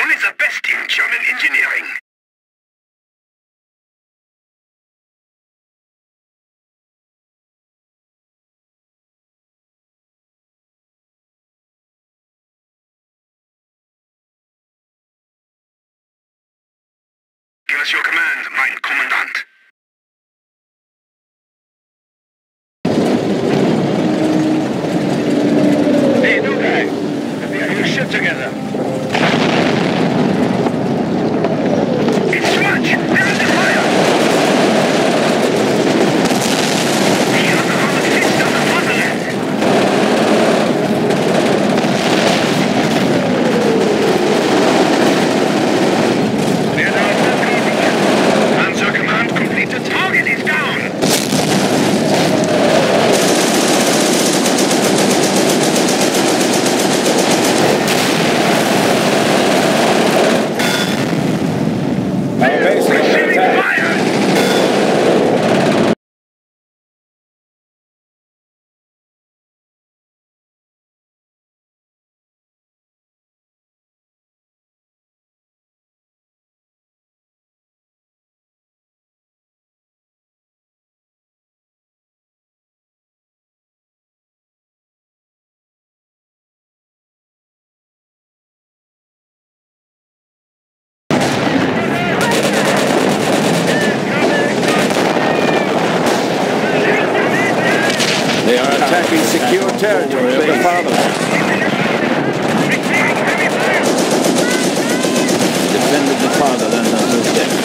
Who is the best in German engineering? Give us your command, mein Kommandant. Hey, new guy. We are your ship together. It's too much! They're under fire! We are the armed fist of the fatherland! They're now Panzer command complete. The target is down! They are attacking secure territory of the fatherland. Defended the fatherland until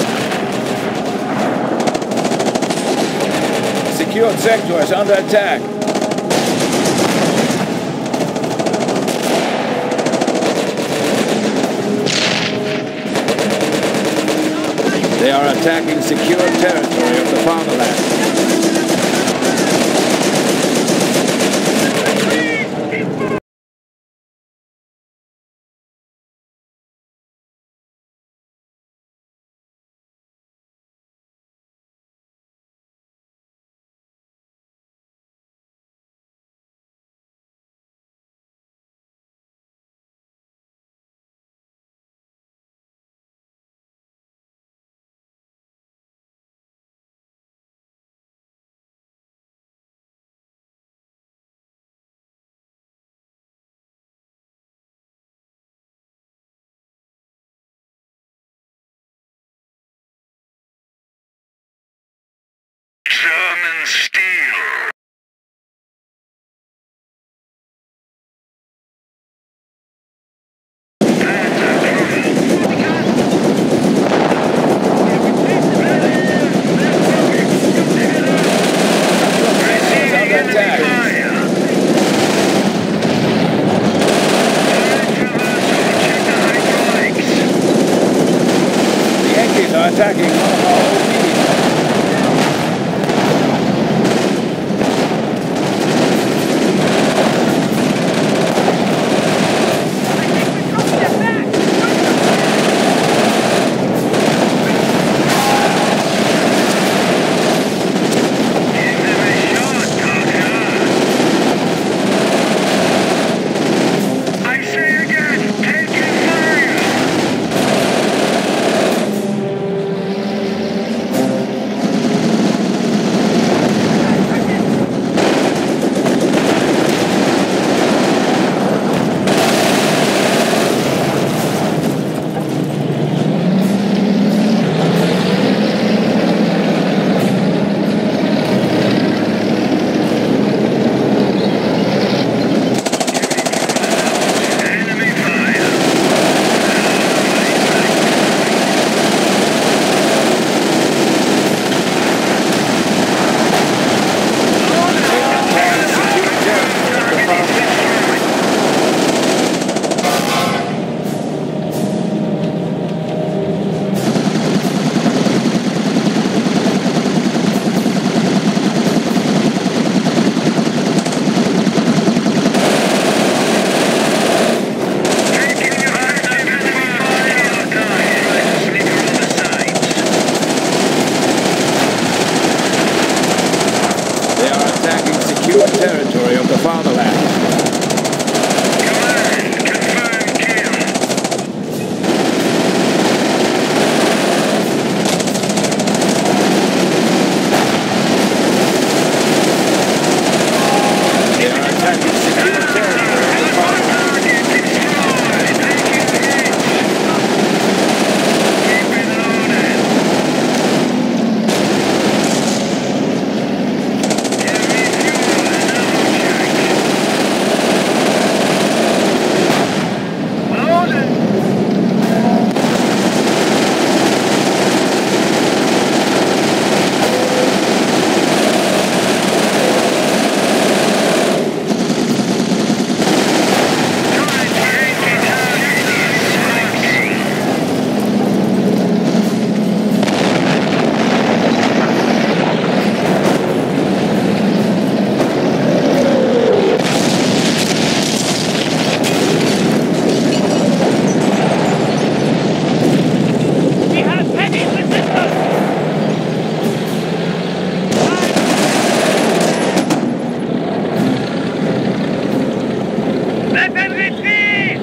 death. Secured sectors under attack. They are attacking secure territory of the fatherland. German steel. The Yankees are attacking one of our old units. Retreat!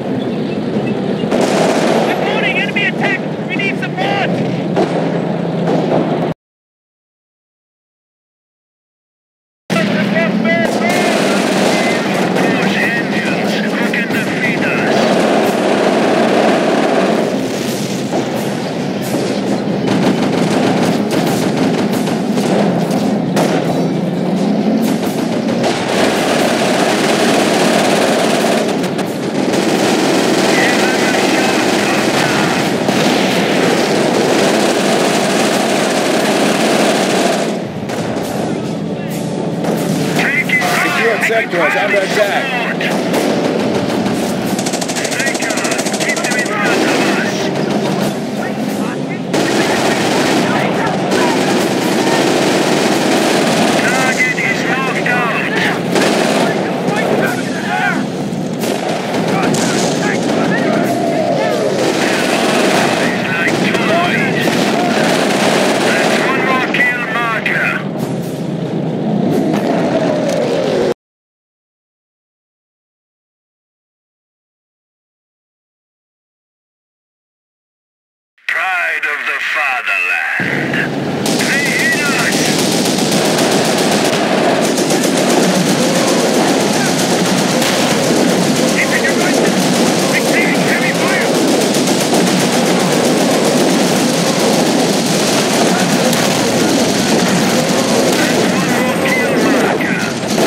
Reporting enemy attack! We need support! Sectors under attack. Keep them in front of us. Target is knocked out. It's like toys. That's one more kill marker. Pride of the fatherland. They hit us! Keep in your right! Receiving heavy fire! That's one more kill marker.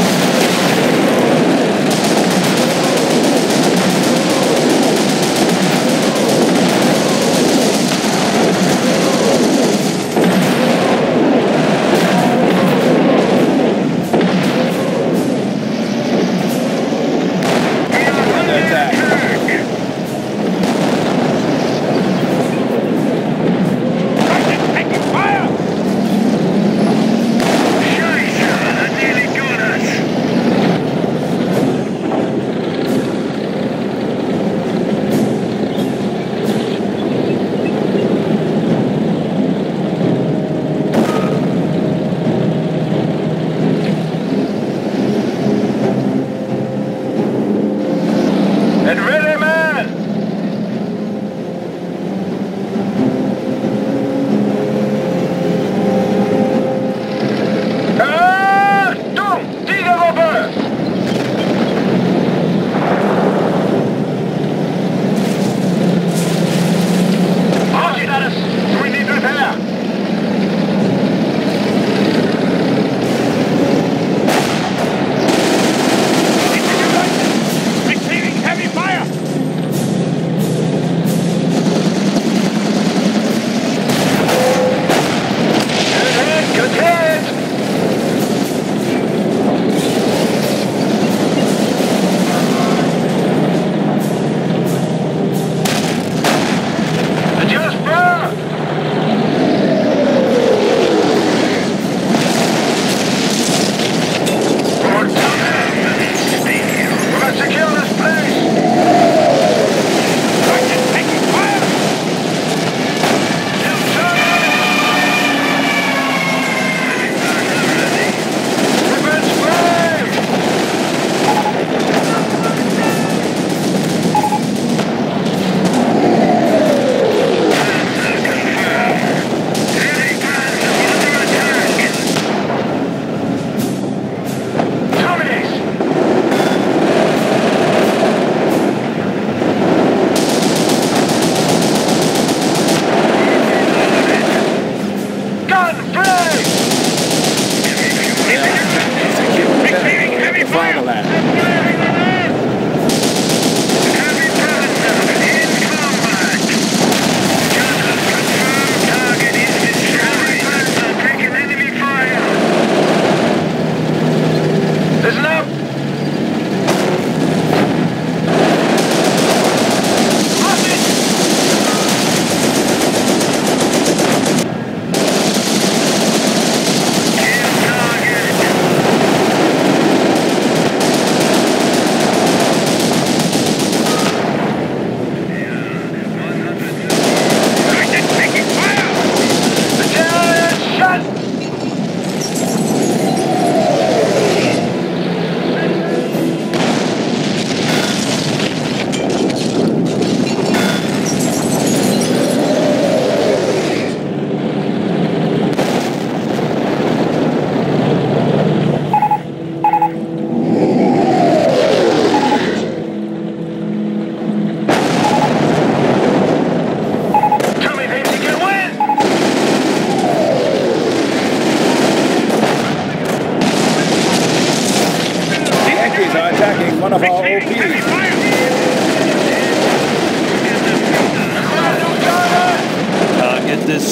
And ready, man! Achtung! Tigergruppe! Our status! We need repair! Receiving heavy fire!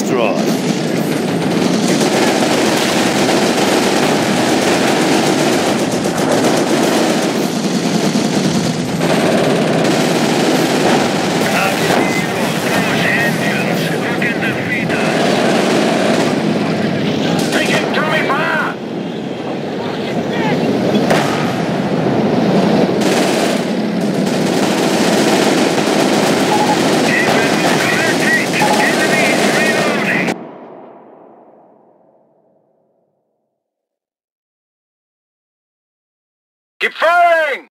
destroyed. Keep firing!